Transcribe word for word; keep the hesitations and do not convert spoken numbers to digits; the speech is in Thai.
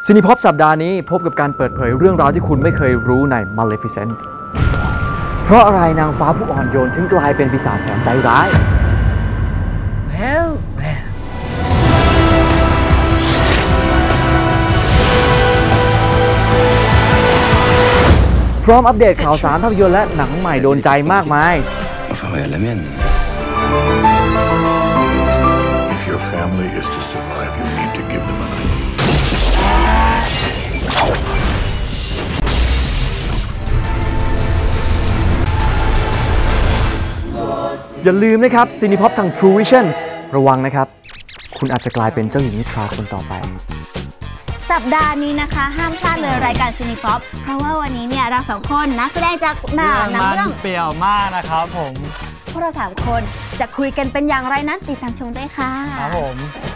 ซินิพ็อปสัปดาห์นี้พบกับการเปิดเผยเรื่องราวที่คุณไม่เคยรู้ใน Maleficent เพราะอะไรนางฟ้าผู้อ่อนโยนถึงกลายเป็นปีศาจแสนใจร้าย well well พร้อมอัปเดตข่าวสารภาพยนตร์และหนังใหม่โดนใจมากมาย If your family is to survive, you need to give them an I D. อย่าลืมนะครับซินิพ็อปทาง True Visions ระวังนะครับคุณอาจจะกลายเป็นเจ้าหญิงนิทราคนต่อไปสัปดาห์นี้นะคะห้ามพลาดเลยรายการซินิพ็อปเพราะว่าวันนี้เนี่ยเราสองคนนักแสดงจากหนังหนังเรื่องเปรี้ยวมากนะครับผมพวกเราสามคนจะคุยกันเป็นอย่างไรนั้นติดตามชมด้วยค่ะครับผม